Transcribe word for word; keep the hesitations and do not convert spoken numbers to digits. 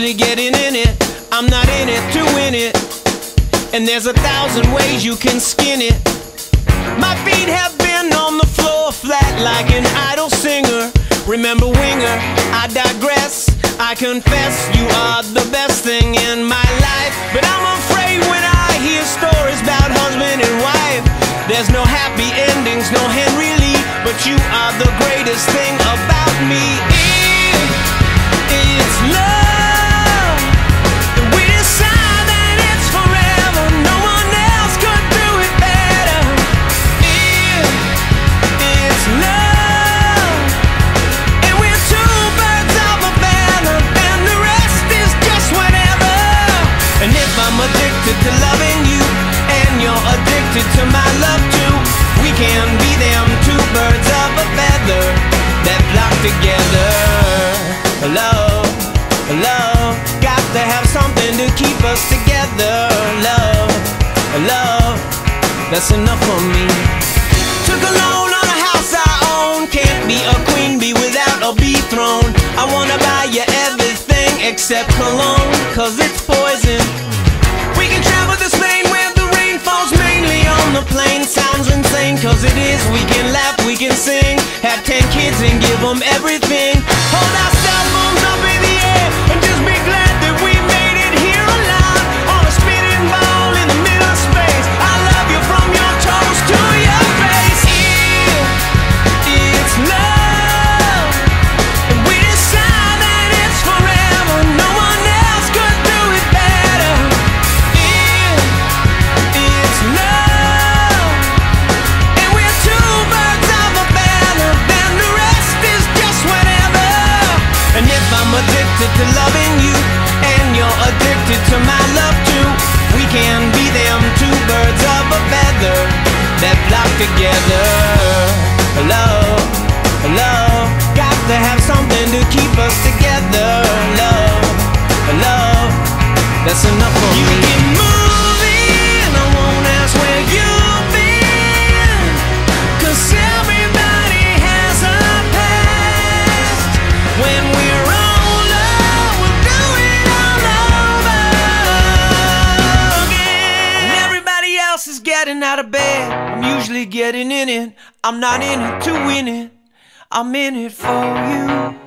usually getting in it. I'm not in it to win it. And there's a thousand ways you can skin it. My feet have been on the floor flat like an idle singer. Remember Winger, I digress. I confess you are the best thing in my life. But I'm afraid when I hear stories about husband and wife, there's no happy endings, no Henry Lee. But you are the greatest thing about me. If it's love, then we decide that it's forever. No one else could do it better. If it's love, and we're two birds of a feather, then the rest is just whatever. And if I'm addicted to loving you, and you're addicted to my love too, we can be them two birds of a feather that flock together. Love, love, got to have something to keep us together. Love, love, that's enough for me. Took a loan on a house I own. Can't be a queen bee without a bee throne. I wanna buy you everything except cologne, cause it's poison. We can travel to Spain where the rain falls mainly on the plane. Sounds insane, cause it is. We can laugh, we can sing, have ten kids and give them everything. Hold our cell phones up in the air and just be glad that we made it here alive. On a spinning ball in the middle of space. I love you from your toes to your face. If it's love, and we decide that it's forever, no one else could do it better. If it's love, and we're two birds of a feather, then the rest is just whatever. And if I'm addicted to loving you, and you're addicted to my love too, we can be them two birds of a feather that flock together. Love, love, got to have something to keep us together. Love, love, that's enough for me. You can move in, I won't ask where you've been, cause everybody has a past. When we're older, we'll do it all over again. And everybody else is getting out of bed, I'm usually getting in it. I'm not in it to win it, I'm in it for you.